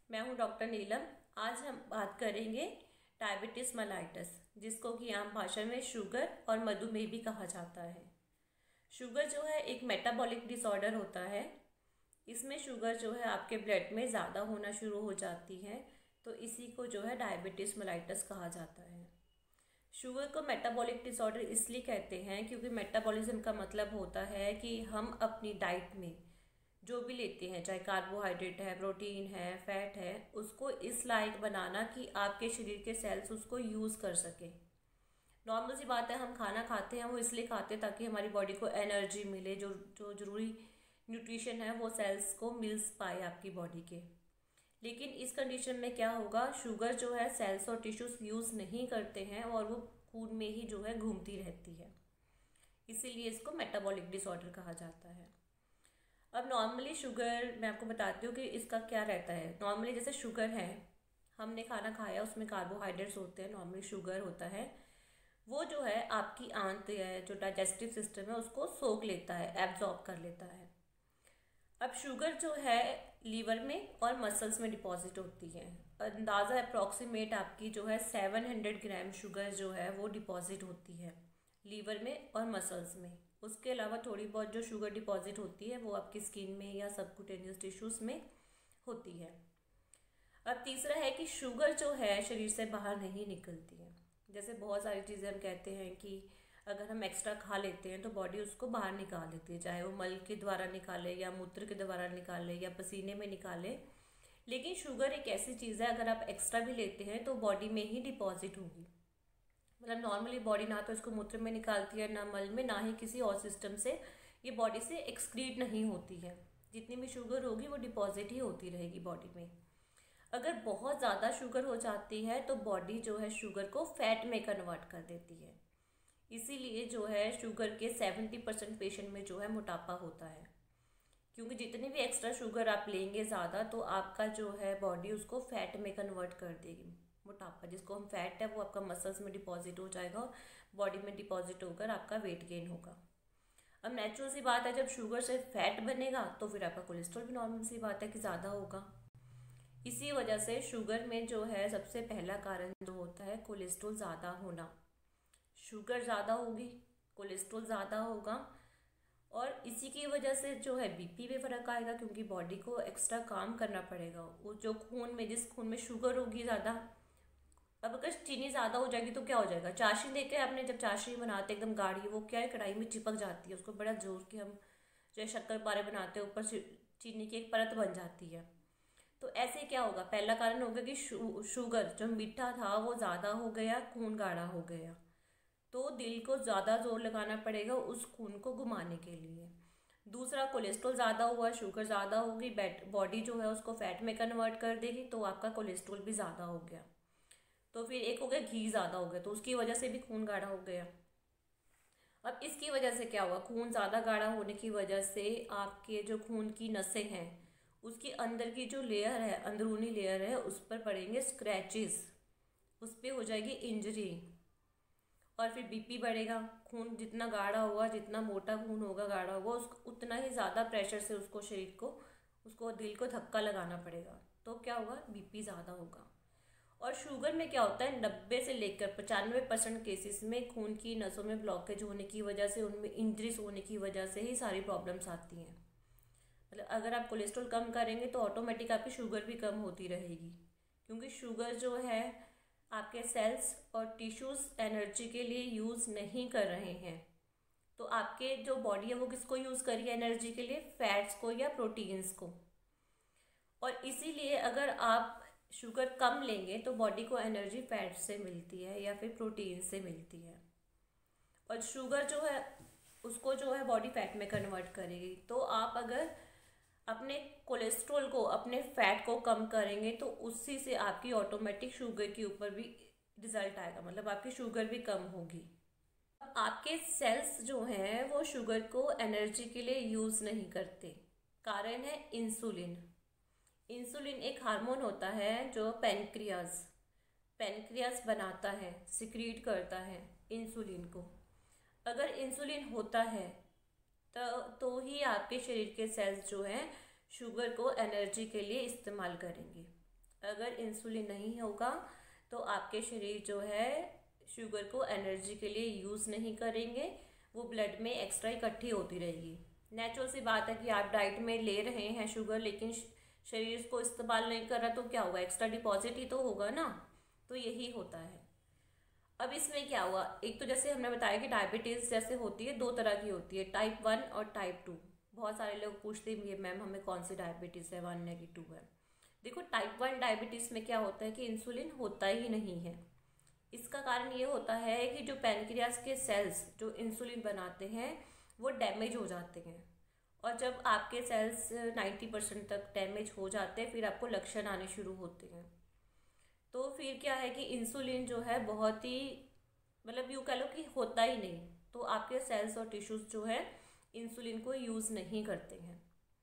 मैं हूं डॉक्टर नीलम। आज हम बात करेंगे डायबिटीज मेलाइटस, जिसको कि आम भाषा में शुगर और मधुमेह भी कहा जाता है। शुगर जो है एक मेटाबॉलिक डिसऑर्डर होता है। इसमें शुगर जो है आपके ब्लड में ज़्यादा होना शुरू हो जाती है, तो इसी को जो है डायबिटीज मेलाइटस कहा जाता है। शुगर को मेटाबॉलिक डिसऑर्डर इसलिए कहते हैं क्योंकि मेटाबॉलिज्म का मतलब होता है कि हम अपनी डाइट में जो भी लेते हैं, चाहे कार्बोहाइड्रेट है, प्रोटीन है, फैट है, उसको इस लायक बनाना कि आपके शरीर के सेल्स उसको यूज़ कर सके। नॉर्मल सी बात है, हम खाना खाते हैं वो इसलिए खाते हैं ताकि हमारी बॉडी को एनर्जी मिले, जो जो ज़रूरी न्यूट्रिशन है वो सेल्स को मिल पाए आपकी बॉडी के। लेकिन इस कंडीशन में क्या होगा, शुगर जो है सेल्स और टिश्यूज यूज़ नहीं करते हैं और वो खून में ही जो है घूमती रहती है, इसीलिए इसको मेटाबॉलिक डिसऑर्डर कहा जाता है। अब नॉर्मली शुगर मैं आपको बताती हूँ कि इसका क्या रहता है। नॉर्मली जैसे शुगर है, हमने खाना खाया उसमें कार्बोहाइड्रेट्स होते हैं, नॉर्मली शुगर होता है, वो जो है आपकी आंत है, जो डाइजेस्टिव सिस्टम है, उसको सोख लेता है, एब्जॉर्ब कर लेता है। अब शुगर जो है लीवर में और मसल्स में डिपॉजिट होती है। अंदाज़ा अप्रॉक्सीमेट आपकी जो है 700 ग्राम शुगर जो है वो डिपॉजिट होती है लीवर में और मसल्स में। उसके अलावा थोड़ी बहुत जो शुगर डिपॉजिट होती है वो आपकी स्किन में या सबक्यूटेनियस टिश्यूज में होती है। अब तीसरा है कि शुगर जो है शरीर से बाहर नहीं निकलती है। जैसे बहुत सारी चीज़ें हम कहते हैं कि अगर हम एक्स्ट्रा खा लेते हैं तो बॉडी उसको बाहर निकाल लेती है, चाहे वो मल के द्वारा निकाले या मूत्र के द्वारा निकाले या पसीने में निकाले। लेकिन शुगर एक ऐसी चीज़ है, अगर आप एक्स्ट्रा भी लेते हैं तो बॉडी में ही डिपॉजिट होगी। मतलब नॉर्मली बॉडी ना तो इसको मूत्र में निकालती है, ना मल में, ना ही किसी और सिस्टम से ये बॉडी से एक्सक्रीट नहीं होती है। जितनी भी शुगर होगी वो डिपॉजिट ही होती रहेगी बॉडी में। अगर बहुत ज़्यादा शुगर हो जाती है तो बॉडी जो है शुगर को फैट में कन्वर्ट कर देती है। इसीलिए जो है शुगर के 70% पेशेंट में जो है मोटापा होता है, क्योंकि जितनी भी एक्स्ट्रा शुगर आप लेंगे ज़्यादा तो आपका जो है बॉडी उसको फैट में कन्वर्ट कर देगी। मोटापा जिसको हम फैट है वो आपका मसल्स में डिपॉजिट हो जाएगा और बॉडी में डिपॉजिट होकर आपका वेट गेन होगा। अब नेचुरल सी बात है, जब शुगर से फैट बनेगा तो फिर आपका कोलेस्ट्रॉल भी नॉर्मल सी बात है कि ज़्यादा होगा। इसी वजह से शुगर में जो है सबसे पहला कारण जो होता है कोलेस्ट्रॉल ज़्यादा होना। शुगर ज़्यादा होगी, कोलेस्ट्रॉल ज़्यादा होगा, और इसी की वजह से जो है बीपी में फ़र्क आएगा, क्योंकि बॉडी को एक्स्ट्रा काम करना पड़ेगा। वो जो खून में, जिस खून में शुगर होगी ज़्यादा, अब अगर चीनी ज़्यादा हो जाएगी तो क्या हो जाएगा, चाशनी देखे आपने, जब चाशनी बनाते एकदम गाढ़ी, वो क्या है कढ़ाई में चिपक जाती है, उसको बड़ा जोर के हम जो शक्कर पारे बनाते हैं ऊपर चीनी की एक परत बन जाती है। तो ऐसे क्या होगा, पहला कारण होगा कि शुगर जो मीठा था वो ज़्यादा हो गया, खून गाढ़ा हो गया, तो दिल को ज़्यादा जोर लगाना पड़ेगा उस खून को घुमाने के लिए। दूसरा, कोलेस्ट्रॉल ज़्यादा हुआ, शुगर ज़्यादा होगी, बॉडी जो है उसको फैट में कन्वर्ट कर देगी, तो आपका कोलेस्ट्रॉल भी ज़्यादा हो गया। तो फिर एक हो गया घी ज़्यादा हो गया, तो उसकी वजह से भी खून गाढ़ा हो गया। अब इसकी वजह से क्या हुआ, खून ज़्यादा गाढ़ा होने की वजह से आपके जो खून की नसें हैं उसकी अंदर की जो लेयर है, अंदरूनी लेयर है, उस पर पड़ेंगे स्क्रैचेस, उस पर हो जाएगी इंजरी, और फिर बीपी बढ़ेगा। खून जितना गाढ़ा होगा, जितना मोटा खून होगा, गाढ़ा होगा, उसको उतना ही ज़्यादा प्रेशर से उसको शरीर को, उसको दिल को धक्का लगाना पड़ेगा, तो क्या होगा, बीपी ज़्यादा होगा। और शुगर में क्या होता है, 90 से लेकर 95% केसेस में खून की नसों में ब्लॉकेज होने की वजह से, उनमें इंजरीज होने की वजह से ही सारी प्रॉब्लम्स आती हैं। मतलब अगर आप कोलेस्ट्रॉल कम करेंगे तो ऑटोमेटिक आपकी शुगर भी कम होती रहेगी, क्योंकि शुगर जो है आपके सेल्स और टिश्यूज एनर्जी के लिए यूज़ नहीं कर रहे हैं। तो आपके जो बॉडी है वो किसको यूज़ करिए एनर्जी के लिए, फैट्स को या प्रोटीन्स को। और इसीलिए अगर आप शुगर कम लेंगे तो बॉडी को एनर्जी फैट से मिलती है या फिर प्रोटीन से मिलती है, और शुगर जो है उसको जो है बॉडी फैट में कन्वर्ट करेगी। तो आप अगर अपने कोलेस्ट्रॉल को, अपने फैट को कम करेंगे तो उसी से आपकी ऑटोमेटिक शुगर के ऊपर भी रिजल्ट आएगा, मतलब आपकी शुगर भी कम होगी। अब आपके सेल्स जो हैं वो शुगर को एनर्जी के लिए यूज़ नहीं करते। कारण है इंसुलिन। इंसुलिन एक हार्मोन होता है जो पैनक्रियास बनाता है, सिक्रीट करता है इंसुलिन को। अगर इंसुलिन होता है तो ही आपके शरीर के सेल्स जो हैं शुगर को एनर्जी के लिए इस्तेमाल करेंगे। अगर इंसुलिन नहीं होगा तो आपके शरीर जो है शुगर को एनर्जी के लिए यूज़ नहीं करेंगे, वो ब्लड में एक्स्ट्रा इकट्ठी होती रहेगी। नेचुरल सी बात है कि आप डाइट में ले रहे हैं शुगर, लेकिन शरीर इसको इस्तेमाल नहीं कर रहा तो क्या होगा, एक्स्ट्रा डिपॉजिट ही तो होगा ना। तो यही होता है। अब इसमें क्या हुआ, एक तो जैसे हमने बताया कि डायबिटीज़ जैसे होती है, दो तरह की होती है, टाइप 1 और टाइप 2। बहुत सारे लोग पूछते हैं मैम हमें कौन सी डायबिटीज़ है, 1 है कि 2 है। देखो टाइप 1 डायबिटीज़ में क्या होता है कि इंसुलिन होता ही नहीं है। इसका कारण ये होता है कि जो पैनक्रियाज के सेल्स जो इंसुलिन बनाते हैं वो डैमेज हो जाते हैं, और जब आपके सेल्स 90% तक डैमेज हो जाते हैं फिर आपको लक्षण आने शुरू होते हैं। तो फिर क्या है कि इंसुलिन जो है बहुत ही, मतलब यूँ कह लो कि होता ही नहीं, तो आपके सेल्स और टिश्यूज जो है इंसुलिन को यूज़ नहीं करते हैं।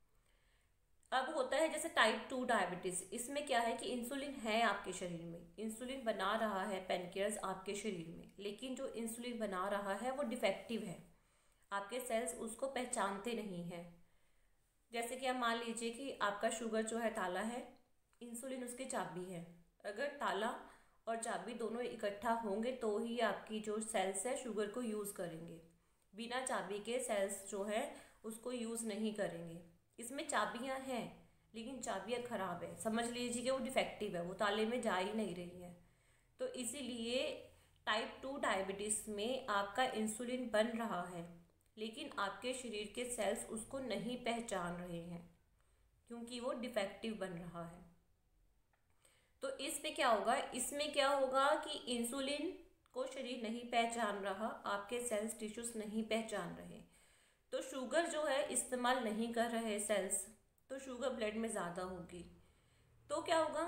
अब होता है जैसे टाइप 2 डायबिटीज़, इसमें क्या है कि इंसुलिन है आपके शरीर में, इंसुलिन बना रहा है पैनक्रियाज आपके शरीर में, लेकिन जो इंसुलिन बना रहा है वो डिफेक्टिव है, आपके सेल्स उसको पहचानते नहीं हैं। जैसे कि आप मान लीजिए कि आपका शुगर जो है ताला है, इंसुलिन उसकी चाबी है। अगर ताला और चाबी दोनों इकट्ठा होंगे तो ही आपकी जो सेल्स है शुगर को यूज़ करेंगे, बिना चाबी के सेल्स जो है उसको यूज़ नहीं करेंगे। इसमें चाबियां हैं लेकिन चाबियां ख़राब है, समझ लीजिए कि वो डिफेक्टिव है, वो ताले में जा ही नहीं रही है। तो इसीलिए टाइप 2 डायबिटीज़ में आपका इंसुलिन बन रहा है लेकिन आपके शरीर के सेल्स उसको नहीं पहचान रहे हैं क्योंकि वो डिफेक्टिव बन रहा है। तो इस पे क्या होगा, इसमें क्या होगा कि इंसुलिन को शरीर नहीं पहचान रहा, आपके सेल्स टिश्यूज नहीं पहचान रहे, तो शुगर जो है इस्तेमाल नहीं कर रहे सेल्स, तो शुगर ब्लड में ज़्यादा होगी। तो क्या होगा,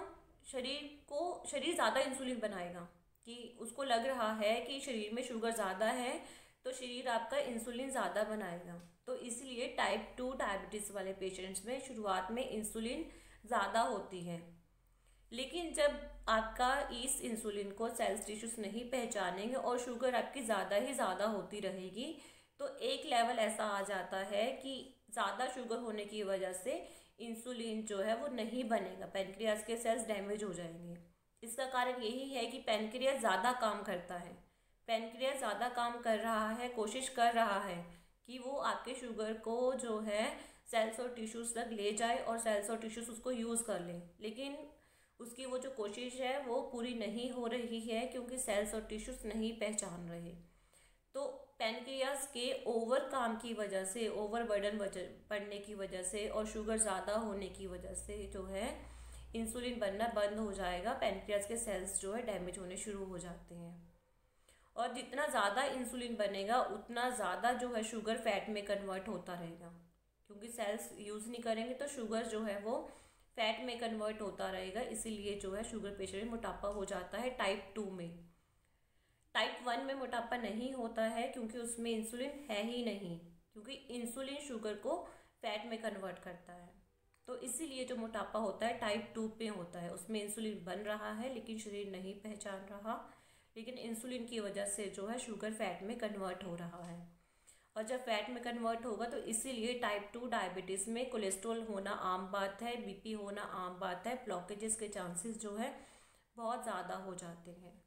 शरीर ज़्यादा इंसुलिन बनाएगा कि उसको लग रहा है कि शरीर में शुगर ज़्यादा है, तो शरीर आपका इंसुलिन ज़्यादा बनाएगा। तो इसलिए टाइप 2 डायबिटीज़ वाले पेशेंट्स में शुरुआत में इंसुलिन ज़्यादा होती है, लेकिन जब आपका इस इंसुलिन को सेल्स टिश्यूज नहीं पहचानेंगे और शुगर आपकी ज़्यादा ही ज़्यादा होती रहेगी, तो एक लेवल ऐसा आ जाता है कि ज़्यादा शुगर होने की वजह से इंसुलिन जो है वो नहीं बनेगा, पैनक्रियाज के सेल्स डैमेज हो जाएंगे। इसका कारण यही है कि पैनक्रियाज ज़्यादा काम करता है, पैनक्रियाज ज़्यादा काम कर रहा है, कोशिश कर रहा है कि वो आपके शुगर को जो है सेल्स और टिश्यूज तक ले जाए और सेल्स और टिश्यूज उसको यूज़ कर लें, लेकिन उसकी वो जो कोशिश है वो पूरी नहीं हो रही है क्योंकि सेल्स और टिश्यूज नहीं पहचान रहे। तो पैनक्रियाज के ओवर काम की वजह से, ओवर बर्डन पड़ने की वजह से और शुगर ज़्यादा होने की वजह से जो है इंसुलिन बनना बंद हो जाएगा, पैनक्रियाज के सेल्स जो है डैमेज होने शुरू हो जाते हैं। और जितना ज़्यादा इंसुलिन बनेगा उतना ज़्यादा जो है शुगर फैट में कन्वर्ट होता रहेगा, क्योंकि सेल्स यूज़ नहीं करेंगे तो शुगर जो है वो फैट में कन्वर्ट होता रहेगा। इसीलिए जो है शुगर पेशेंट में मोटापा हो जाता है टाइप 2 में। टाइप 1 में मोटापा नहीं होता है क्योंकि उसमें इंसुलिन है ही नहीं, क्योंकि इंसुलिन शुगर को फैट में कन्वर्ट करता है। तो इसीलिए जो मोटापा होता है टाइप 2 पे होता है, उसमें इंसुलिन बन रहा है लेकिन शरीर नहीं पहचान रहा, लेकिन इंसुलिन की वजह से जो है शुगर फैट में कन्वर्ट हो रहा है। और जब फैट में कन्वर्ट होगा तो इसीलिए टाइप 2 डायबिटीज़ में कोलेस्ट्रॉल होना आम बात है, बीपी होना आम बात है, ब्लॉकेजेस के चांसेस जो है बहुत ज़्यादा हो जाते हैं।